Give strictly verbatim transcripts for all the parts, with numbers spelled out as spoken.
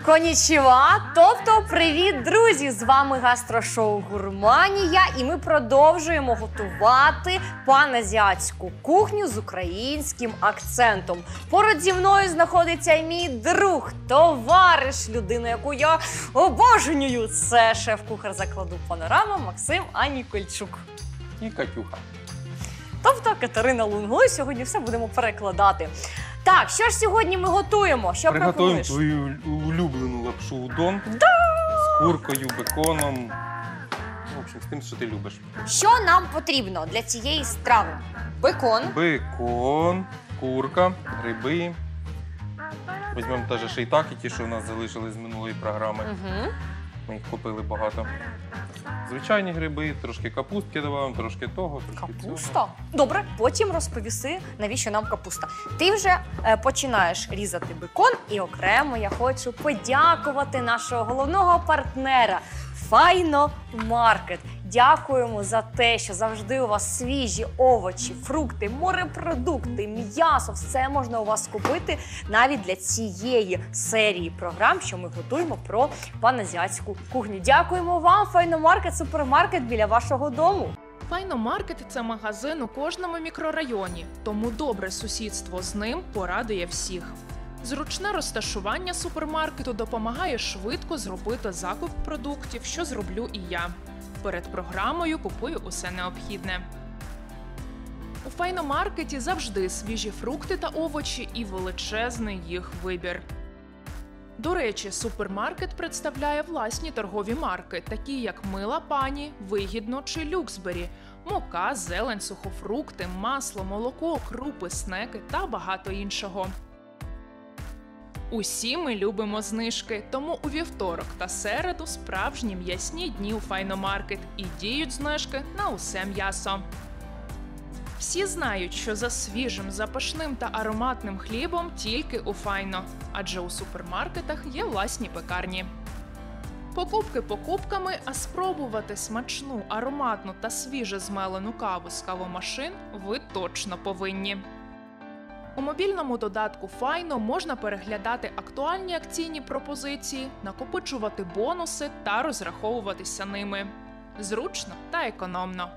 Конічіва, тобто привіт, друзі! З вами гастрошоу «Гурманія» і ми продовжуємо готувати паназіатську кухню з українським акцентом. Поруч зі мною знаходиться мій друг, товариш, людина, яку я обожнюю. Це шеф-кухар закладу «Панорама» Максим Анікольчук. І Катюха. Тобто Катерина Лунгло, і сьогодні все будемо перекладати. Так, що ж сьогодні ми готуємо? Що Приготуємо пропонуєш? твою улюблену лапшу удон. Да! З куркою, беконом. В общем, з тим, що ти любиш. Що нам потрібно для цієї страви? Бекон. Бекон, курка, гриби. Візьмемо теж шейтаки, ті, що в нас залишились з минулої програми. Угу. Ми їх купили багато. Звичайні гриби, трошки капустки додаємо, трошки того, трошки Капуста? цього. Добре, потім розповіси, навіщо нам капуста. Ти вже е, починаєш різати бекон, і окремо я хочу подякувати нашого головного партнера Файно Маркет. Дякуємо за те, що завжди у вас свіжі овочі, фрукти, морепродукти, м'ясо. Все можна у вас купити навіть для цієї серії програм, що ми готуємо про паназіатську кухню. Дякуємо вам, Файно Маркет, супермаркет біля вашого дому. Файно Маркет – це магазин у кожному мікрорайоні, тому добре сусідство з ним порадує всіх. Зручне розташування супермаркету допомагає швидко зробити закуп продуктів, що зроблю і я. Перед програмою купую усе необхідне. У Файно Маркеті завжди свіжі фрукти та овочі і величезний їх вибір. До речі, супермаркет представляє власні торгові марки, такі як Мила Пані, Вигідно чи Люксбері, мука, зелень, сухофрукти, масло, молоко, крупи, снеки та багато іншого. Усі ми любимо знижки, тому у вівторок та середу справжні м'ясні дні у Файно Маркет і діють знижки на усе м'ясо. Всі знають, що за свіжим, запашним та ароматним хлібом тільки у Файно, адже у супермаркетах є власні пекарні. Покупки покупками, а спробувати смачну, ароматну та свіже змелену каву з кавомашин ви точно повинні. У мобільному додатку Файно можна переглядати актуальні акційні пропозиції, накопичувати бонуси та розраховуватися ними. Зручно та економно.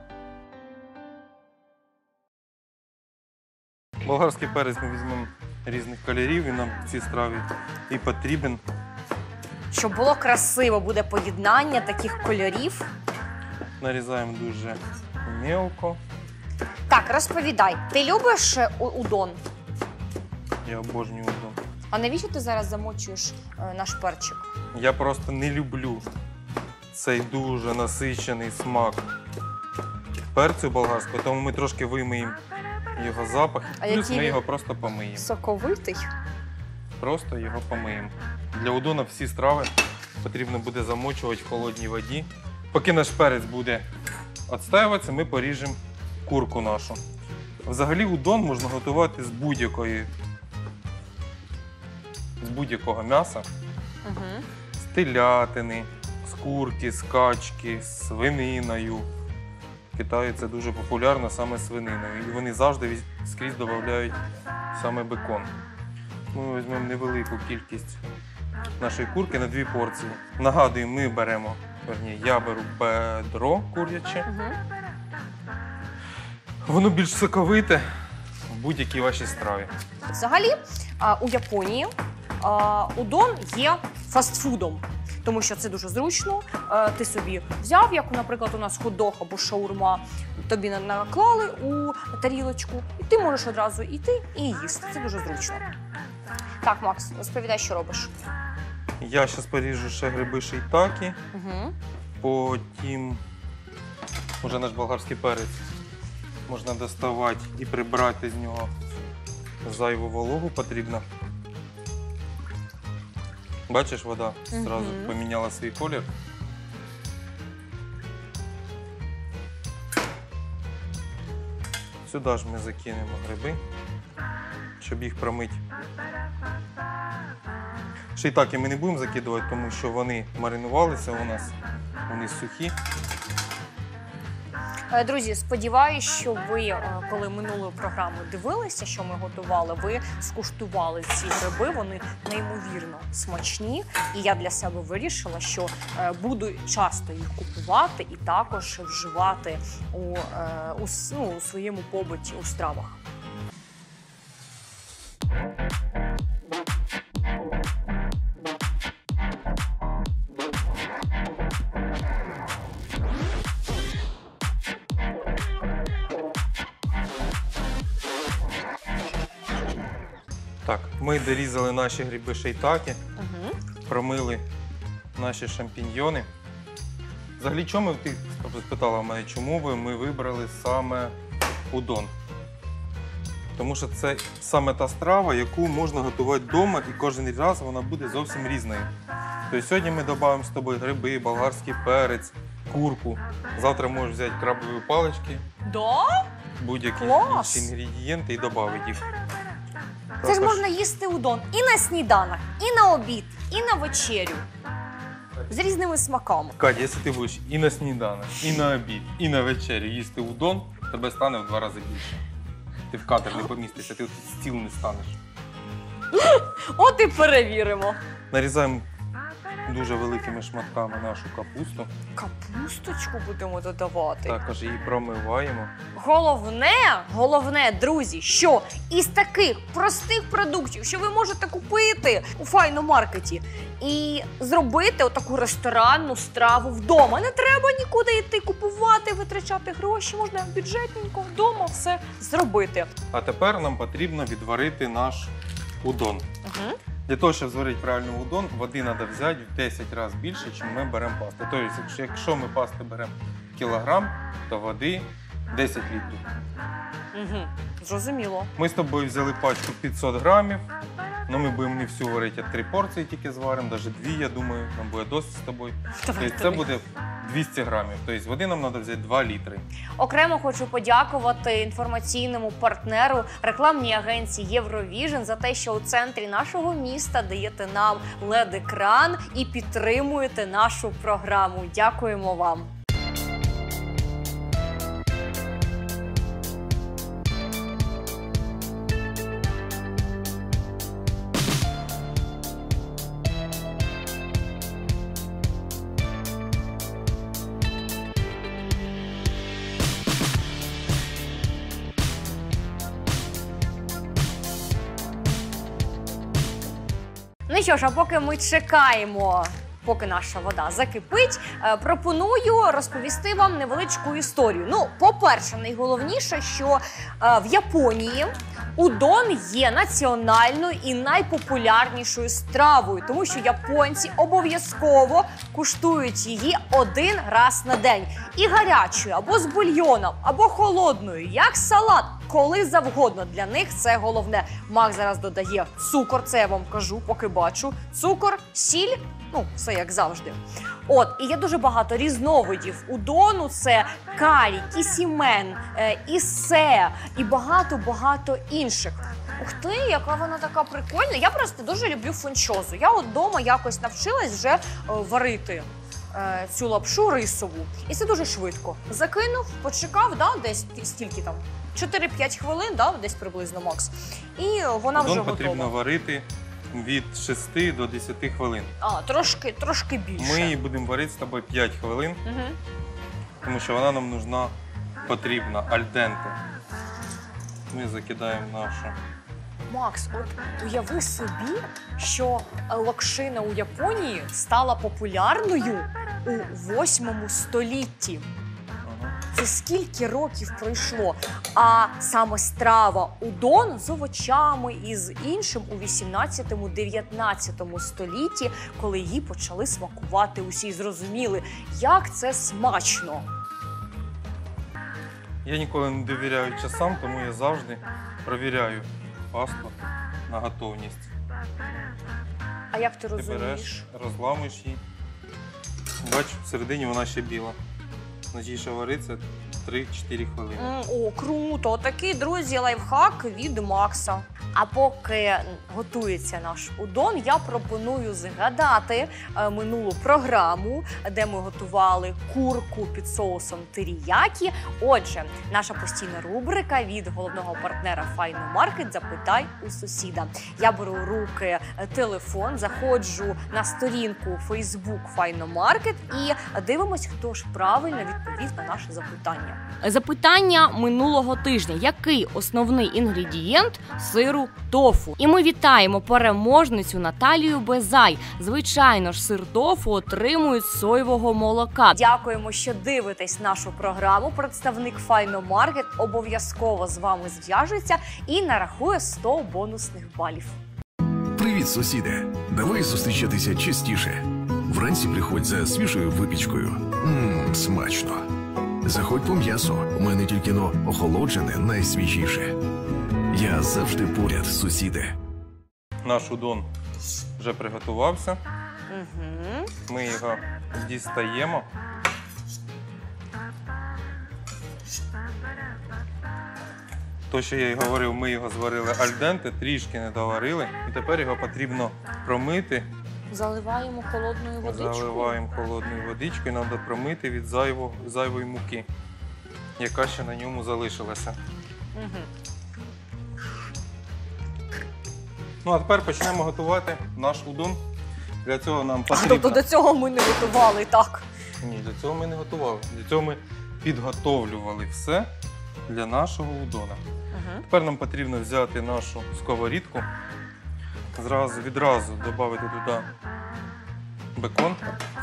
Болгарський перець ми візьмемо різних кольорів, він нам в цій страві і потрібен. Щоб було красиво, буде поєднання таких кольорів. Нарізаємо дуже мелко. Так, розповідай, ти любиш е, у- удон? Я обожнюю удон. А навіщо ти зараз замочуєш е, наш перчик? Я просто не люблю цей дуже насичений смак перцю болгарського, тому ми трошки вимиємо його запах, А плюс який ми він? його просто помиємо. Соковитий. Просто його помиємо. Для удона всі страви потрібно буде замочувати в холодній воді. Поки наш перець буде відстаюватися, ми поріжемо курку нашу. Взагалі удон можна готувати з будь-якої, з будь-якого м'яса. Угу. З телятини, з курки, з качки, з свининою. В Китаї це дуже популярно саме з свининою. І вони завжди віз- скрізь додають саме бекон. Ми візьмемо невелику кількість нашої курки на дві порції. Нагадую, ми беремо, верні, я беру бедро куряче. Угу. Воно більш соковите в будь-якій вашій страві. Взагалі, а, у Японії а, удон є фастфудом, тому що це дуже зручно. А, ти собі взяв, як, наприклад, у нас хот-дог або шаурма, тобі на- наклали у тарілочку, і ти можеш одразу йти і їсти. Це дуже зручно. Так, Макс, розповідай, що робиш. Я зараз поріжу ще гриби шейтакі, Угу. потім вже наш болгарський перець можна доставати і прибрати з нього зайву вологу потрібно. Бачиш, вода одразу Мгм. поміняла свій колір. Сюди ж ми закинемо гриби, щоб їх промити. Шейтаки ми не будемо закидувати, тому що вони маринувалися у нас, вони сухі. Е, Друзі, сподіваюся, що ви, е, коли минулу програму дивилися, що ми готували, ви скуштували ці гриби. Вони неймовірно смачні. І я для себе вирішила, що е, буду часто їх купувати і також вживати у, е, у, с- ну, у своєму побуті у стравах. Так, ми дорізали наші гриби шейтаки, Угу. промили наші шампіньйони. Взагалі, чому ти спитала мене, чому ви ми вибрали саме удон? Тому що це саме та страва, яку можна готувати вдома, і кожен раз вона буде зовсім різною. Тобто сьогодні ми додаємо з тобою гриби, болгарський перець, курку. Завтра можеш взяти крабові палички, Да? будь-які Клас! інші інгредієнти і додати їх. Це ж Також- можна їсти удон і на сніданок, і на обід, і на вечерю. З різними смаками. Катя, якщо ти будеш і на сніданок, і на обід, і на вечерю їсти удон, тебе стане в два рази більше. Ти в кадр не помістишся, ти тут стіл не станеш. От і перевіримо. Нарізаємо дуже великими шматками нашу капусту. Капусточку будемо додавати. Також її промиваємо. Головне, головне, друзі, що із таких простих продуктів, що ви можете купити у файномаркеті, і зробити отаку ресторанну страву вдома. Не треба нікуди йти купувати, витрачати гроші. Можна бюджетненько вдома все зробити. А тепер нам потрібно відварити наш удон. Угу. Для того, щоб зварити правильно удон, води треба взяти в десять разів більше, ніж ми беремо пасти. Тобто, якщо- якщо ми пасти беремо кілограм, то води десять літрів. Угу. Зрозуміло. Ми з тобою взяли пачку п'ятсот грамів, але ми будемо не всю варити, а три порції тільки зваримо, навіть дві, я думаю, нам буде досить з тобою. Давай, Тобто це давай. буде двісті грамів, тобто води нам треба взяти два літри. Окремо хочу подякувати інформаційному партнеру рекламній агенції Євровіжн за те, що у центрі нашого міста даєте нам лед-екран і підтримуєте нашу програму. Дякуємо вам. Ну що ж, а поки ми чекаємо, поки наша вода закипить, е, пропоную розповісти вам невеличку історію. Ну, по-перше, найголовніше, що е, в Японії удон є національною і найпопулярнішою стравою, тому що японці обов'язково куштують її один раз на день. І гарячою, або з бульйоном, або холодною, як салат, коли завгодно. Для них це головне. Мак зараз додає цукор, це я вам кажу, поки бачу. Цукор, сіль, ну, все як завжди. От, і є дуже багато різновидів удону. Це карі, кісімен, е, ісе і багато-багато інших. Ух ти, яка вона така прикольна. Я просто дуже люблю фунчозу. Я от вдома якось навчилась вже е, варити е, цю лапшу рисову. І це дуже швидко. Закинув, почекав, да, десь стільки там, чотири-п'ять хвилин, да, десь приблизно, Макс. І вона вже Удон готова. потрібно варити від шести до десяти хвилин. А, трошки, трошки більше. Ми її будемо варити з тобою п'ять хвилин, Угу. тому що вона нам нужна, потрібна альденте. Ми закидаємо нашу. Макс, от уяви собі, що локшина у Японії стала популярною у восьмому столітті. Ага. Це скільки років пройшло? А саме страва удон з овочами і з іншим у вісімнадцятому-дев'ятнадцятому столітті, коли її почали смакувати усі, і зрозуміли, як це смачно. Я ніколи не довіряю часам, тому я завжди провіряю пасту на готовність. А як ти Ти розумієш? береш, розламуєш її. Бач, всередині вона ще біла. Значить, що вариться три-чотири хвилини. М, О, круто! Такий, друзі, лайфхак від Макса. А поки готується наш удон, я пропоную згадати е, минулу програму, де ми готували курку під соусом теріякі. Отже, наша постійна рубрика від головного партнера Файно Маркет «Запитай у сусіда». Я беру в руки телефон, заходжу на сторінку Фейсбук Файно Маркет і дивимось, хто ж правильно відповів на наше запитання. Запитання минулого тижня. Який основний інгредієнт сиру тофу? І ми вітаємо переможницю Наталію Безай. Звичайно ж, сир тофу отримують з соєвого молока. Дякуємо, що дивитесь нашу програму. Представник Файно Маркет обов'язково з вами зв'яжеться і нарахує сто бонусних балів. Привіт, сусіде! Давай зустрічатися частіше. Вранці приходь за свіжою випічкою. Ммм, смачно. Заходь по м'ясо. У мене тільки но охолоджене найсвіжіше. Я завжди поряд, сусіде. Наш удон вже приготувався. Угу. Ми його дістаємо. То, що я й говорив, ми його зварили альденте, трішки не доварили. І тепер його потрібно промити. Заливаємо холодною водичкою. Заливаємо холодною водичкою, треба промити від зайвого, зайвої муки, яка ще на ньому залишилася. Угу. Ну, а тепер почнемо готувати наш удон. Для цього нам А, потрібно... тобто до цього ми не готували, так? Ні, для цього ми не готували. Для цього ми підготовлювали все для нашого удона. Угу. Тепер нам потрібно взяти нашу сковорідку, зразу, відразу додати туди бекон,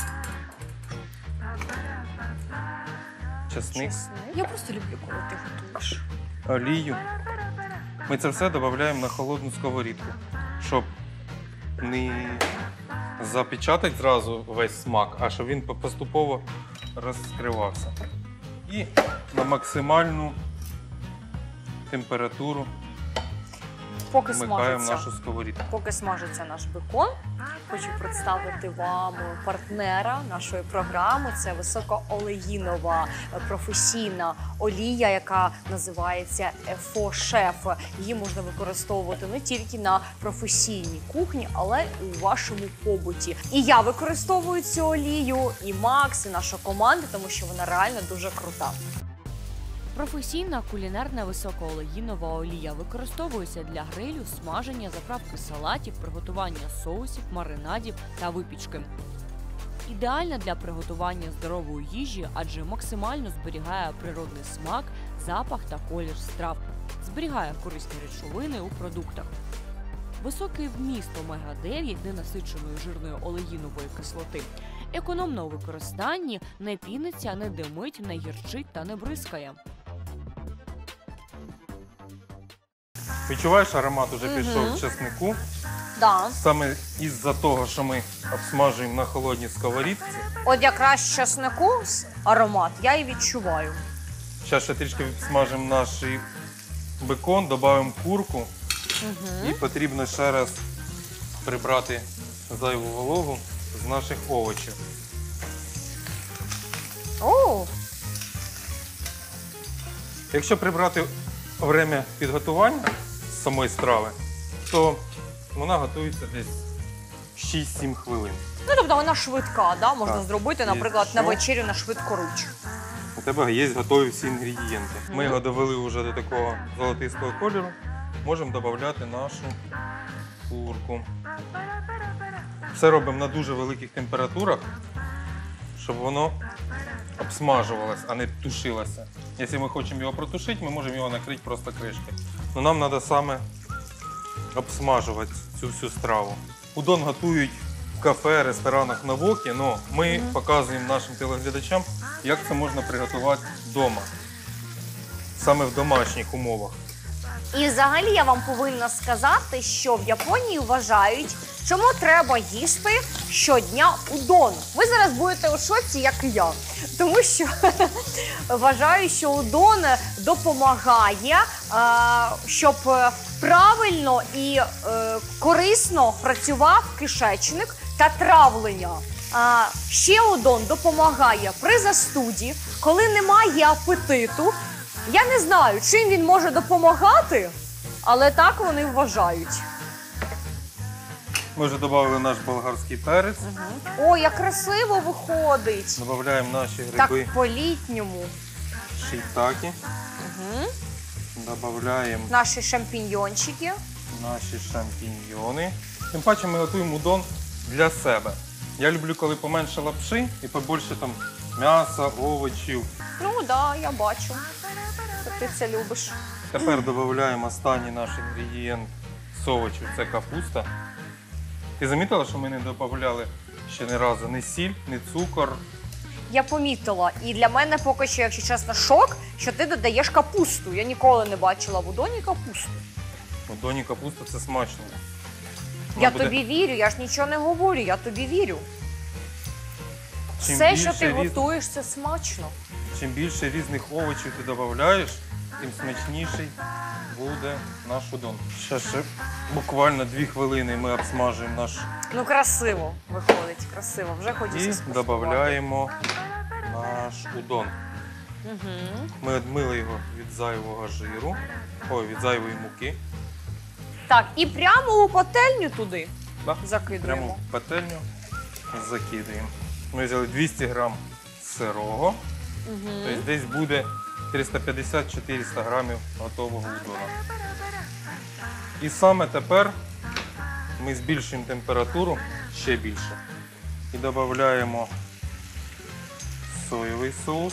чесник, Я просто люблю, коли ти готуєш. олію. Ми це все додаємо на холодну сковорідку, щоб не запечатати зразу весь смак, а щоб він поступово розкривався. І на максимальну температуру Поки вмикаємо смажиться. нашу сковорідку. Поки смажиться наш бекон, хочу представити вам партнера нашої програми. Це високоолеїнова професійна олія, яка називається «Ефо-шеф». Її можна використовувати не тільки на професійній кухні, але і у вашому побуті. І я використовую цю олію, і Макс, і наша команда, тому що вона реально дуже крута. Професійна кулінарна високоолеїнова олія використовується для грилю, смаження, заправки салатів, приготування соусів, маринадів та випічки. Ідеальна для приготування здорової їжі, адже максимально зберігає природний смак, запах та колір страв, зберігає корисні речовини у продуктах. Високий вміст омега дев'ять ненасиченої жирної олеїнової кислоти. Економно у використанні, не піниться, не димить, не гірчить та не бризкає. Відчуваєш, аромат уже Мгм. пішов з чеснику. Да. Саме із-за того, що ми обсмажуємо на холодній сковорідці. От якраз чеснику аромат я і відчуваю. Зараз ще трішки смажимо наш бекон, додаємо курку. Угу. І потрібно ще раз прибрати зайву вологу з наших овочів. О, Якщо прибрати время підготування самої страви, то вона готується десь шість-сім хвилин. ну тобто вона швидка, да? Можна Так. зробити, наприклад, на Якщо- вечерю на швидкоруч. У тебе є готові всі інгредієнти. Ми Мгм. його довели вже до такого золотистого кольору. Можемо додати нашу курку. Все робимо на дуже великих температурах, щоб воно обсмажувалось, а не тушилося. Якщо ми хочемо його протушити, ми можемо його накрити просто кришкою. Но нам треба саме обсмажувати цю всю страву. Удон готують в кафе, ресторанах на вокі, але ми Мгм. показуємо нашим телеглядачам, як це можна приготувати вдома, саме в домашніх умовах. І взагалі я вам повинна сказати, що в Японії вважають, чому треба їсти щодня удон. Ви зараз будете у шоці, як і я. Тому що вважаю, що удон допомагає, е, щоб правильно і е, корисно працював кишечник та травлення. А, ще удон допомагає при застуді, коли немає апетиту. Я не знаю, чим він може допомагати, Але так вони вважають. Ми вже додали наш болгарський перець. О, як красиво виходить. Додаємо наші гриби Так по-літньому. шийтакі. Угу. Додаємо Наші шампіньйончики. наші шампіньйони. Тим паче ми готуємо удон для себе. Я люблю, коли поменше лапши і побільше там м'яса, овочів. Ну так, да, я бачу. Що ти це любиш. Тепер додаємо останній наш інгредієнт з овочів – це капуста. Ти замітила, що ми не додавали ще ні разу ні сіль, ні цукор. Я помітила. І для мене поки що, якщо чесно, шок, що ти додаєш капусту. Я ніколи не бачила в удоні капусту. У доні капуста – це смачно. Вона Я буде- тобі вірю, я ж нічого не говорю, я тобі вірю. Чим Все, більше що ти різ- готуєш, це смачно. Чим більше різних овочів ти додаєш, тим смачніший буде наш удон. Ще ще буквально дві хвилини ми обсмажуємо наш Ну, красиво виходить, красиво. Вже хочеться і спробувати. додаємо наш удон. Угу. Ми відмили його від зайвого жиру, ой, від зайвої муки. Так, і прямо у пательню туди Да? закидуємо. Прямо в пательню закидаємо. Ми взяли двісті грам сирого, Угу. тобто десь буде триста п'ятдесят - чотириста грамів готового удона. І саме тепер ми збільшуємо температуру ще більше. І додаємо соєвий соус.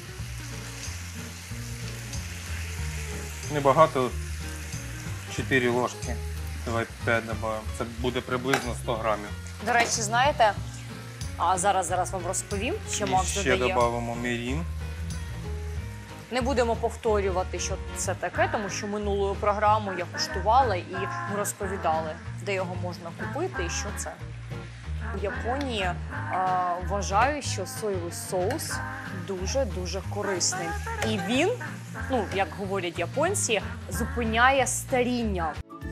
Небагато, чотири ложки. Давай п'ять додаємо. Це буде приблизно сто грамів. До речі, знаєте, а зараз зараз вам розповім, що І Макс ще додає. додаємо мірін. Не будемо повторювати, що це таке, тому що минулою програмою я куштувала і ми розповідали, де його можна купити і що це. У Японії а, вважають, що соєвий соус дуже-дуже корисний. І він, ну, як говорять японці, зупиняє старіння.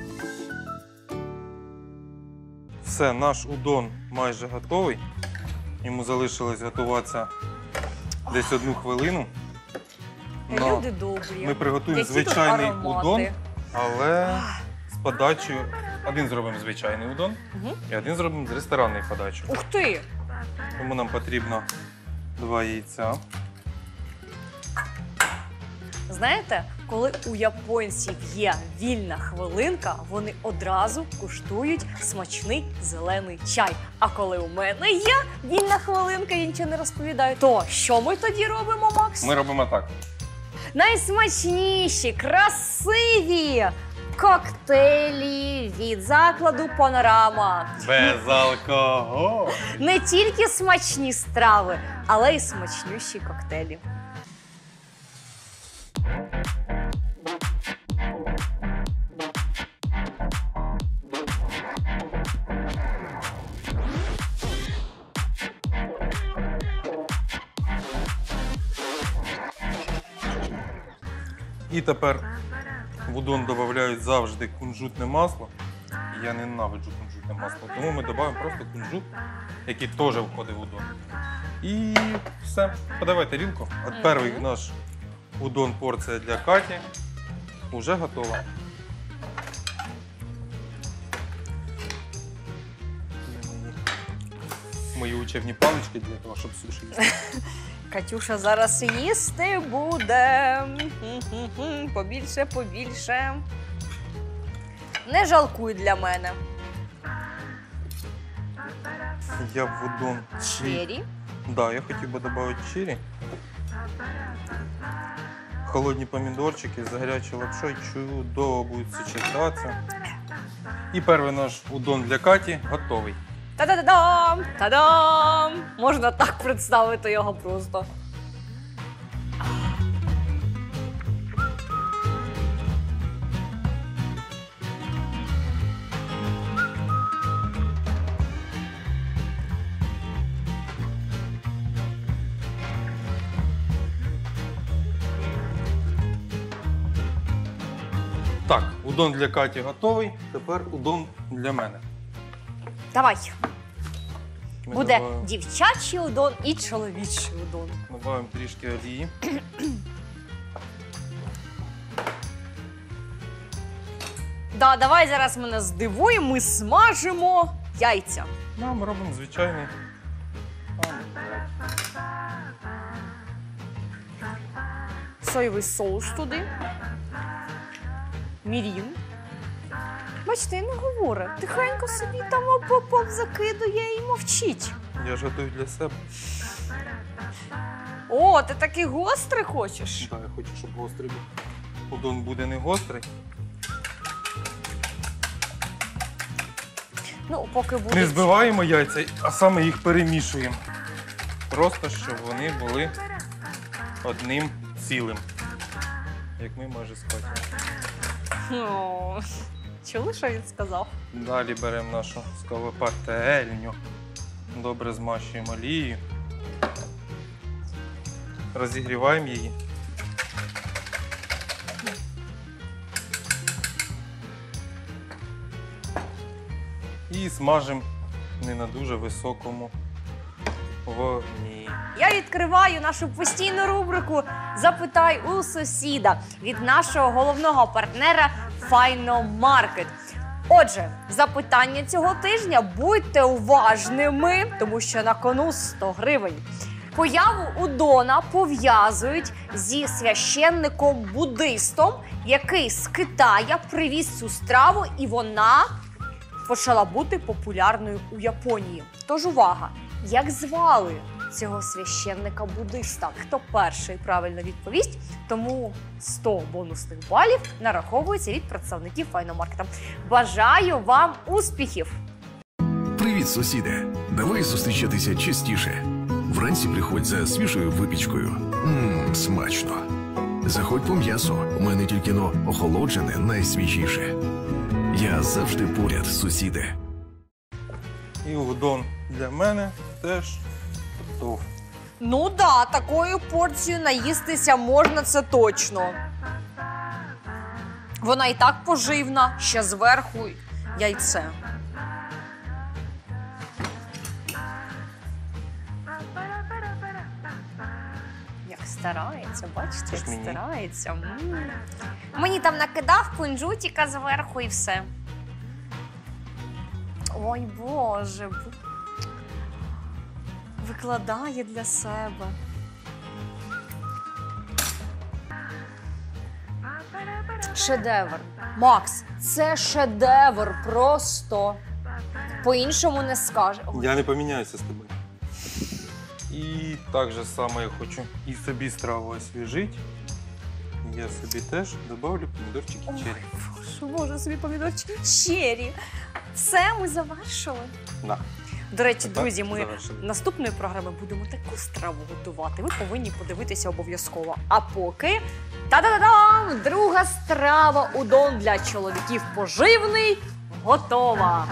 Все, наш удон майже готовий. Йому залишилось готуватися десь одну хвилину. Но Люди добрі. ми приготуємо Які тут звичайний аромати. удон, але з подачею. Один зробимо звичайний удон Мгм. і один зробимо з ресторанною подачею. Ух ти! Тому нам потрібно два яйця. Знаєте, коли у японців є вільна хвилинка, вони одразу куштують смачний зелений чай. А коли у мене є вільна хвилинка, я нічого не розповідаю, то що ми тоді робимо, Макс? Ми робимо так. Найсмачніші, красиві коктейлі від закладу Панорама. Без алкоголю. Не тільки смачні страви, але й смачнющі коктейлі. І тепер в удон додають завжди кунжутне масло. Я ненавиджу кунжутне масло, тому ми додаємо просто кунжут, який теж входить в удон. І все. Подавай тарілку. От перший наш удон порція для Каті вже готова. Мої учебні палички для того, щоб суші їсти. Катюша зараз їсти буде. Хм-хм-хм. Побільше, побільше. Не жалкуй для мене. Я в удон Чері. Да, я хотів би додати чирі. Холодні помідорчики з гарячою лапшою чудово будуть сочетатися. І перший наш удон для Каті готовий. Та-да-да-дам! Та-дам! Можна так представити його просто. Так, удон для Каті готовий, тепер удон для мене. Давай. Ми Буде добавимо- дівчачий удон і чоловічий удон. Добавимо трішки олії. Да, давай зараз мене здивуємо, ми смажимо яйця. Ну, ми робимо звичайний. Соєвий соус туди. Мірін. Бачите, він не говорить. Тихенько собі там оп-оп-оп закидує і мовчить. Я ж готую для себе. О, ти такий гострий хочеш? Так, я хочу, щоб гострий був. Удон буде не гострий. Ну, поки буде. Не збиваємо яйця, а саме їх перемішуємо. Просто, щоб вони були одним цілим. Як ми майже схватимо. О, чули, що він сказав? Далі беремо нашу сковородку, добре змащуємо олією, розігріваємо її. І смажимо не на дуже високому вогні. Я відкриваю нашу постійну рубрику «Запитай у сусіда» від нашого головного партнера «Файномаркет». Отже, запитання цього тижня – будьте уважними, тому що на кону сто гривень. Появу удона пов'язують зі священником-буддистом, який з Китая привіз цю страву, і вона почала бути популярною у Японії. Тож увага! Як звали цього священника-буддиста? Хто перший правильно відповість, тому сто бонусних балів нараховується від представників Файномаркета. Бажаю вам успіхів! Привіт, сусіде! Давай зустрічатися частіше. Вранці приходь за свіжою випічкою. Ммм, смачно. Заходь по м'ясо. У мене тільки но охолоджене найсвіжіше. Я завжди поряд, сусіде. І удон для мене теж готов. Ну да, такою порцією наїстися можна, це точно. Вона і так поживна, ще зверху яйце. Як старається, бачите, Це ж як мені. старається. М. Мені там накидав кунжутіка зверху і все. Ой, Боже. Викладає для себе. Шедевр. Макс, це шедевр просто. По-іншому не скаже. Ой, Я не поміняюся з тобою. І так же само я хочу і собі страву освіжити. Я собі теж добавлю помідорчики Ой, черрі. Боже, Боже, собі помідорчики черрі. Все, ми завершили. На. До речі, Так, друзі, ми завершили. наступної програми будемо таку страву готувати. Ви повинні подивитися обов'язково. А поки та-да-да-дам! Друга страва удон для чоловіків поживний готова.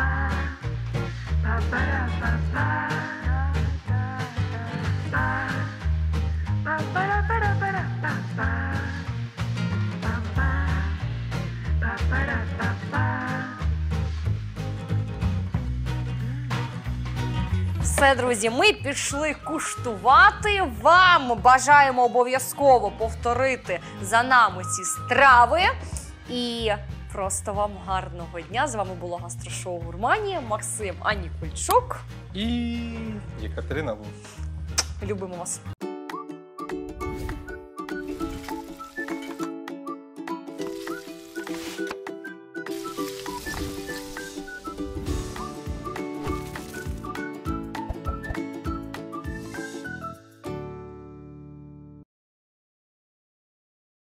Все, друзі, ми пішли куштувати. Вам бажаємо обов'язково повторити за нами ці страви. І просто вам гарного дня. З вами було гастрошоу «Гурманія», Максим Анікульчук. І Єкатерина Лун. Любимо вас.